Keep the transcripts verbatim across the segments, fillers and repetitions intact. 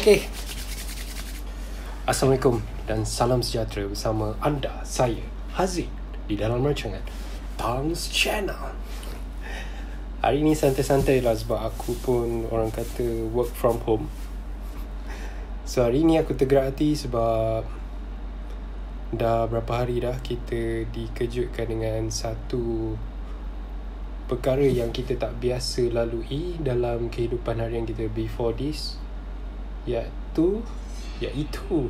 Okey. Assalamualaikum dan salam sejahtera bersama anda, saya Hazin, di dalam rancangan Tang's Channel. Hari ni santai-santai lah sebab aku pun orang kata work from home. So hari ni aku tergerak hati sebab dah berapa hari dah kita dikejutkan dengan satu perkara yang kita tak biasa lalui dalam kehidupan harian kita before this, iaitu iaitu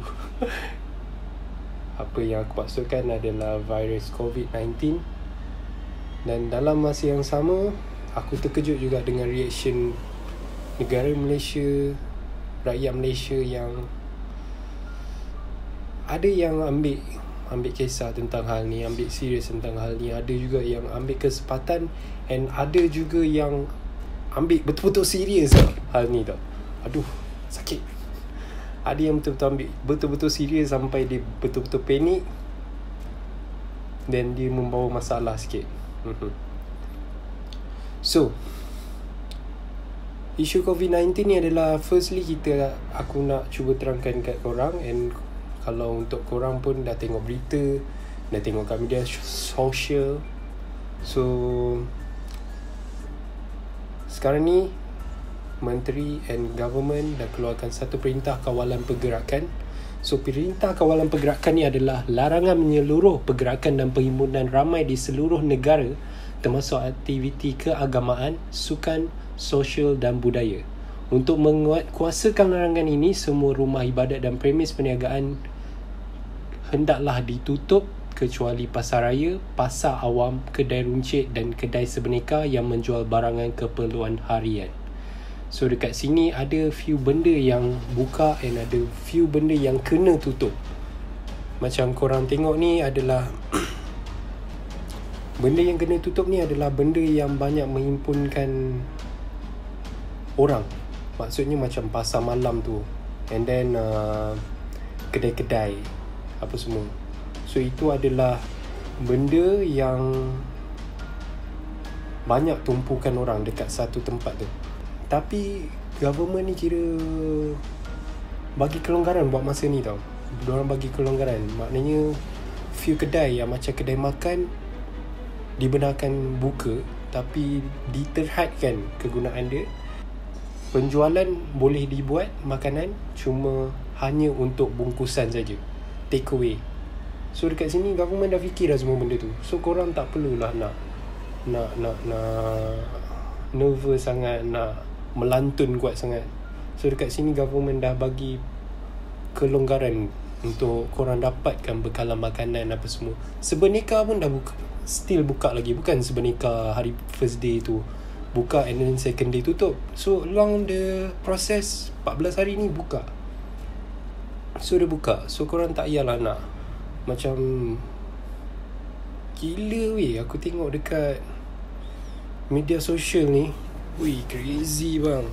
apa yang aku maksudkan adalah virus covid sembilan belas. Dan dalam masa yang sama, aku terkejut juga dengan reaction negara Malaysia, rakyat Malaysia yang ada yang ambil ambil kisah tentang hal ni, ambil serius tentang hal ni. Ada juga yang ambil kesempatan, and ada juga yang ambil betul-betul serius lah hal ni tau. Aduh, sakit. Ada yang betul-betul ambil betul-betul serius sampai dia betul-betul panik, dan dia membawa masalah sikit. So, isu covid sembilan belas ni adalah, firstly kita aku nak cuba terangkan kat korang, and kalau untuk korang pun dah tengok berita, dah tengok kat media sosial. So sekarang ni Menteri and Government dah keluarkan satu perintah kawalan pergerakan. So perintah kawalan pergerakan ni adalah larangan menyeluruh pergerakan dan perhimpunan ramai di seluruh negara, termasuk aktiviti keagamaan, sukan, sosial dan budaya. Untuk menguatkuasakan larangan ini, semua rumah ibadat dan premis perniagaan hendaklah ditutup kecuali pasar raya, pasar awam, kedai runcit dan kedai sebeneka yang menjual barangan keperluan harian. So dekat sini ada few benda yang buka and ada few benda yang kena tutup. Macam korang tengok ni adalah benda yang kena tutup ni adalah benda yang banyak menghimpunkan orang. Maksudnya macam pasar malam tu, and then uh, kedai-kedai apa semua. So itu adalah benda yang banyak tumpukan orang dekat satu tempat tu. Tapi government ni kira bagi kelonggaran buat masa ni tau. Diorang bagi kelonggaran. Maknanya few kedai yang macam kedai makan dibenarkan buka, tapi diterhadkan kegunaan dia. Penjualan boleh dibuat makanan, cuma hanya untuk bungkusan saja, take away. So dekat sini government dah fikir dah semua benda tu. So korang tak perlulah nak Nak Nak Nak nervous sangat, nak melantun kuat sangat. So dekat sini government dah bagi kelonggaran untuk korang dapatkan bekalan makanan apa semua. Sebeneka pun dah buka, still buka lagi. Bukan sebeneka hari first day tu buka and then second day tutup. So along the process empat belas hari ni buka. So dia buka. So korang tak payahlah nak macam gila weh. Aku tengok dekat media sosial ni, weh crazy bang.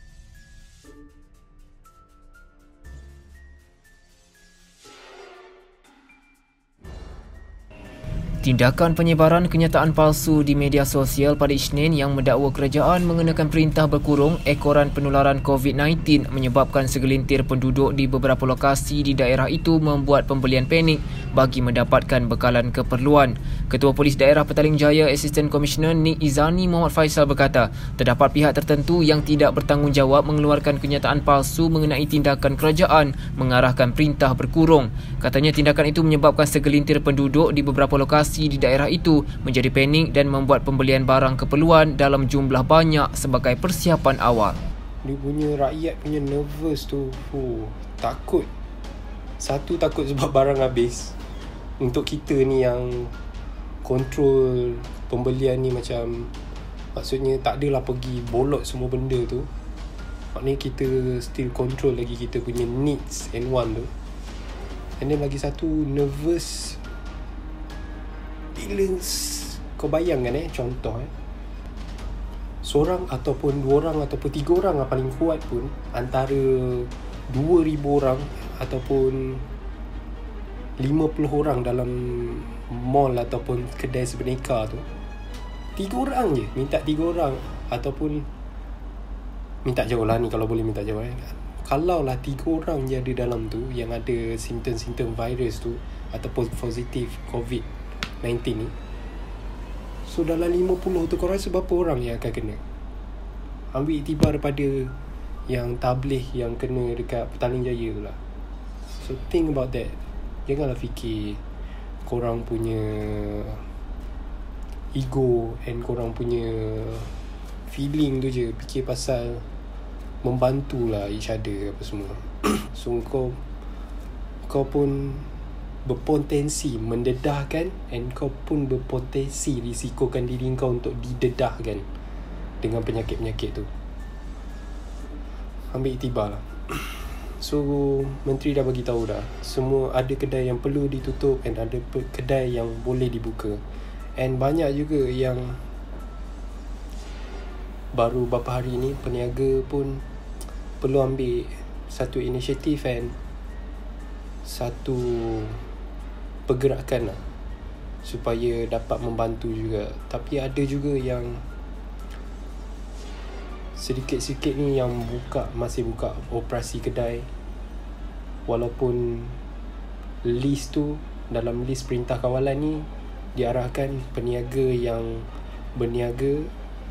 Tindakan penyebaran kenyataan palsu di media sosial pada Isnin yang mendakwa kerajaan mengenakan perintah berkurung ekoran penularan covid sembilan belas menyebabkan segelintir penduduk di beberapa lokasi di daerah itu membuat pembelian panik bagi mendapatkan bekalan keperluan. Ketua Polis Daerah Petaling Jaya Assistant Commissioner Nik Izani Muhammad Faisal berkata, terdapat pihak tertentu yang tidak bertanggungjawab mengeluarkan kenyataan palsu mengenai tindakan kerajaan mengarahkan perintah berkurung. Katanya tindakan itu menyebabkan segelintir penduduk di beberapa lokasi di daerah itu menjadi panik dan membuat pembelian barang keperluan dalam jumlah banyak sebagai persiapan awal. Dia punya rakyat punya nervous tu, oh, takut. Satu, takut sebab barang habis. Untuk kita ni yang kontrol pembelian ni, macam maksudnya tak adalah pergi bolot semua benda tu. Maknanya kita still control lagi kita punya needs and want tu. And then lagi satu, nervous. Bila kau bayangkan eh, contoh eh, seorang ataupun dua orang ataupun tiga orang lah paling kuat pun, antara dua ribu orang ataupun lima puluh orang dalam mall ataupun kedai sebeneka tu, tiga orang je, minta tiga orang ataupun minta jauh lah ni kalau boleh minta jauh eh. Kalau lah tiga orang je ada dalam tu yang ada simptom-simptom virus tu ataupun positif covid sembilan belas ni, so dalam lima puluh tu kau rasa berapa orang yang akan kena? Ambil iktibar daripada yang tabligh yang kena dekat Petaling Jaya tu lah. So think about that. Janganlah fikir korang punya ego and korang punya feeling tu je. Fikir pasal membantulah each other apa semua. So kau Kau pun berpotensi mendedahkan, and kau pun berpotensi risikokan diri kau untuk didedahkan dengan penyakit-penyakit tu. Ambil iktibar lah. So menteri dah bagi tahu dah, semua ada kedai yang perlu ditutup and ada kedai yang boleh dibuka. And banyak juga yang baru beberapa hari ni peniaga pun perlu ambil satu inisiatif and satu pergerakan lah, supaya dapat membantu juga. Tapi ada juga yang sedikit-sedikit ni yang buka, masih buka operasi kedai, walaupun list tu, dalam list perintah kawalan ni diarahkan peniaga yang berniaga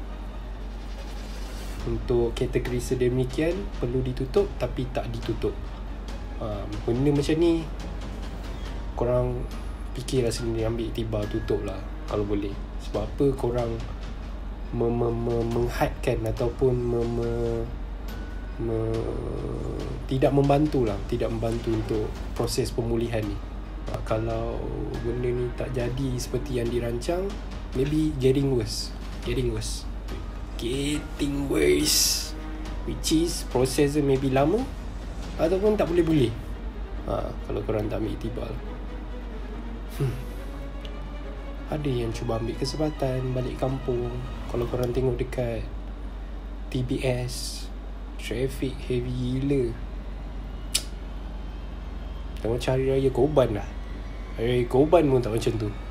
untuk kategori sedemikian perlu ditutup, tapi tak ditutup. ha, Benda macam ni korang fikirlah sendiri, ambil iktibar, tutup lah kalau boleh. Sebab apa korang me- me- me- menghadkan ataupun me- me- me- tidak membantu lah, tidak membantu untuk proses pemulihan ni. ha, Kalau benda ni tak jadi seperti yang dirancang, maybe getting worse Getting worse Getting worse Which is proses dia maybe lama ataupun tak boleh-boleh. ha, Kalau korang tak ambil iktibar. hmm. Ada yang cuba ambil kesempatan balik kampung. Kalau korang tengok dekat T B S, traffic heavy gila. Tak macam Hari Raya Korban lah. Hari Raya Korban pun tak macam tu.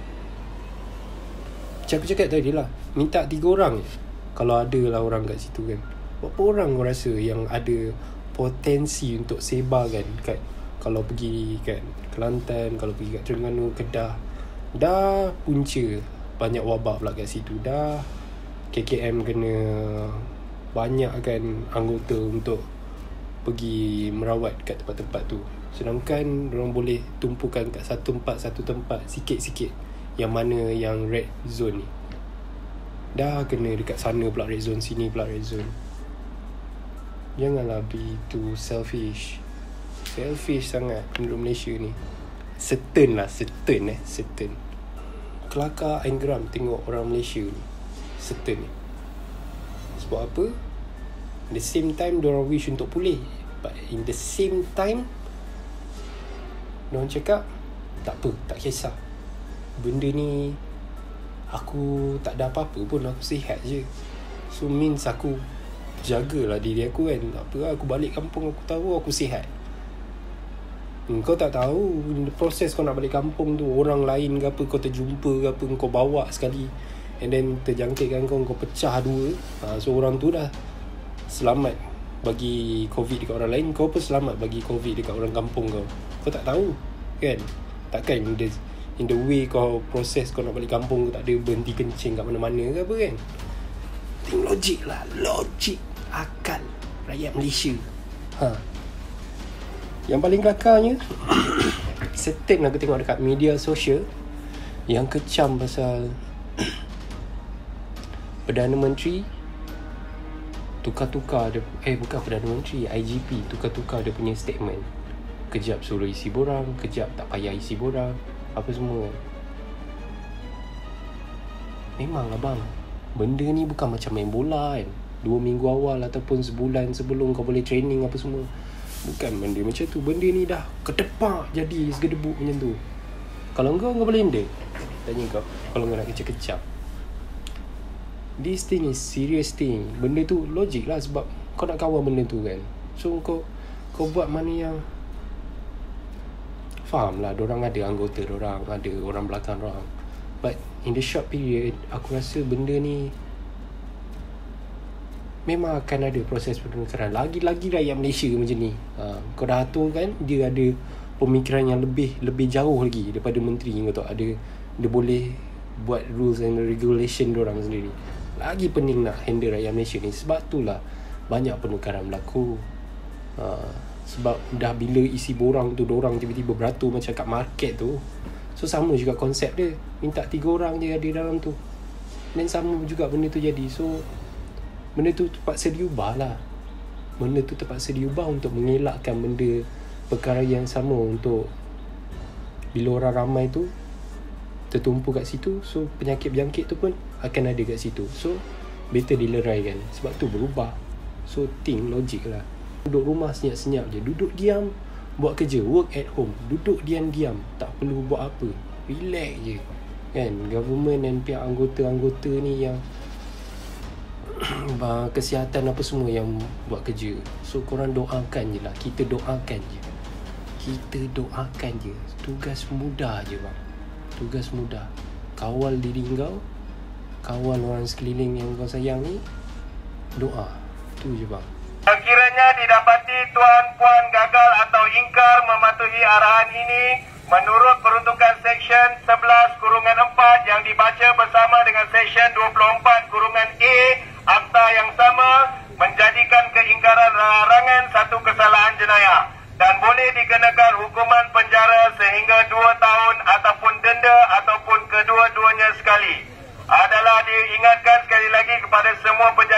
Macam aku cakap tadi lah, minta tiga orang je. Kalau ada lah orang kat situ kan, berapa orang kau rasa yang ada potensi untuk sebarkan kat, kalau pergi kat Kelantan, kalau pergi kat Terengganu, Kedah, dah punca banyak wabak pula kat situ. Dah K K M kena banyak kan anggota untuk pergi merawat kat tempat-tempat tu. Sedangkan orang boleh tumpukan kat satu tempat, satu tempat sikit-sikit, yang mana yang red zone ni. Dah kena dekat sana pula red zone, sini pula red zone. Janganlah be too selfish. Selfish sangat penduduk Malaysia ni. Certain lah, certain eh, certain. Kelakar and geram tengok orang Malaysia ni. Certain ni. Sebab apa? At the same time diorang wish untuk pulih, but in the same time diorang cakap tak apa, tak kisah, benda ni aku tak ada apa-apa pun, aku sihat je. So means aku jagalah diri aku kan. Apa, aku balik kampung aku tahu aku sihat. Kau tak tahu proses kau nak balik kampung tu, orang lain ke apa kau terjumpa ke apa, kau bawa sekali and then terjangkitkan kau, kau pecah dua. ha, So orang tu dah selamat bagi COVID dekat orang lain, kau pun selamat bagi COVID dekat orang kampung kau. Kau tak tahu kan. Takkan in the, in the way kau proses kau nak balik kampung, kau tak ada berhenti kencing kat mana-mana ke apa kan. Think logik lah, logik akal rakyat Malaysia. ha. Yang paling kelakarnya certain aku tengok dekat media sosial yang kecam pasal Perdana Menteri tukar-tukar dia, eh bukan Perdana Menteri, I G P tukar-tukar dia punya statement. Kejap suruh isi borang, kejap tak payah isi borang, apa semua. Memanglah bang, benda ni bukan macam main bola kan. Dua minggu awal ataupun sebulan sebelum kau boleh training apa semua. Bukan benda macam tu. Benda ni dah kedepak jadi segedebuk macam tu. Kalau kau, kau boleh benda, tanya kau, kalau kau nak kecap-kecap. This thing is serious thing. Benda tu logik lah, sebab kau nak kawal benda tu kan. So kau kau buat mana yang faham lah. Diorang ada anggota diorang, ada orang belakang diorang. But in the short period, aku rasa benda ni memang akan ada proses penularan. Lagi-lagi rakyat Malaysia macam ni, ha, kau dah atur kan, dia ada pemikiran yang lebih lebih jauh lagi daripada menteri. Kau tahu, ada dia boleh buat rules and regulation diorang sendiri. Lagi pening nak handle rakyat Malaysia ni. Sebab itulah banyak penukaran berlaku. ha, Sebab dah bila isi borang tu, diorang tiba-tiba beratur macam kat market tu. So sama juga konsep dia, minta tiga orang je ada dalam tu, dan sama juga benda tu jadi. So benda tu terpaksa diubah lah. Benda tu terpaksa diubah untuk mengelakkan benda perkara yang sama, untuk bila orang ramai tu tertumpu kat situ, so penyakit-penyakit tu pun akan ada kat situ. So better dileraikan. Sebab tu berubah. So think logik lah. Duduk rumah senyap-senyap je, duduk diam buat kerja, work at home, duduk diam-diam, tak perlu buat apa, relax je kan. Government dan pihak anggota-anggota ni yang kesihatan apa semua yang buat kerja. So korang doakan je lah. Kita doakan je. Kita doakan je. Tugas mudah je bang. Tugas mudah. Kawal diri kau, kawal orang sekeliling yang kau sayang ni. Doa. Tu je bang. Sekiranya didapati tuan-puan gagal atau ingkar mematuhi arahan ini menurut peruntukan Seksyen sebelas kurungan empat yang dibaca bersama dengan Seksyen dua puluh empat kurungan A Akta yang sama, menjadikan keingkaran larangan satu kesalahan jenayah dan boleh dikenakan hukuman penjara sehingga dua tahun ataupun denda ataupun kedua-duanya sekali. Adalah diingatkan sekali lagi kepada semua pejabat